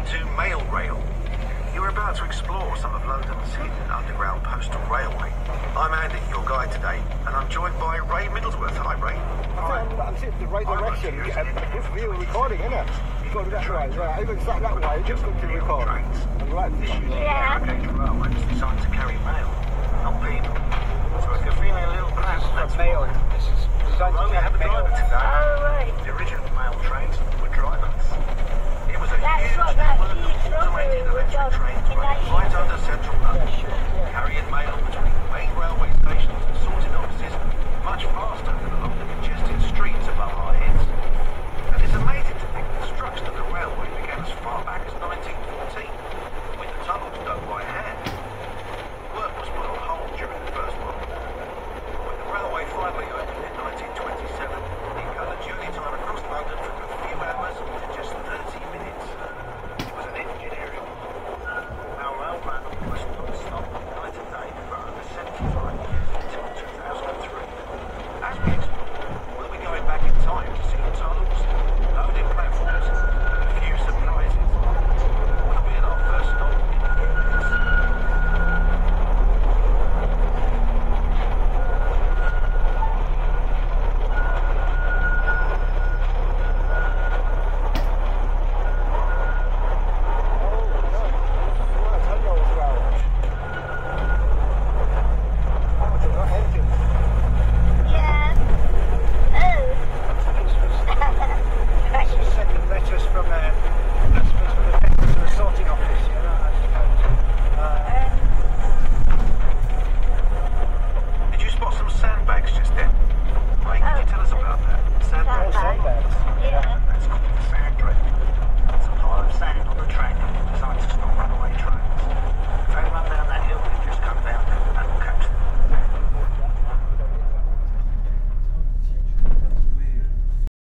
to Mail Rail. You're about to explore some of London's hidden underground postal railway. I'm Andy, your guide today, and I'm joined by Ray Middlesworth. Hi, Ray. I'm sitting the right direction. It's real recording, isn't it? You've got to that way, yeah. Even sat that way, just look to record. And right. Yeah. Irrigated railway was designed to carry mail, not people. So if you're feeling a little pressed, that's mail. This is designed to have a driver today. Oh, right. The original mail trains were driverless. It was a That's huge what that network of huge automated robbery was electric on trains in running right under central London, carrying mail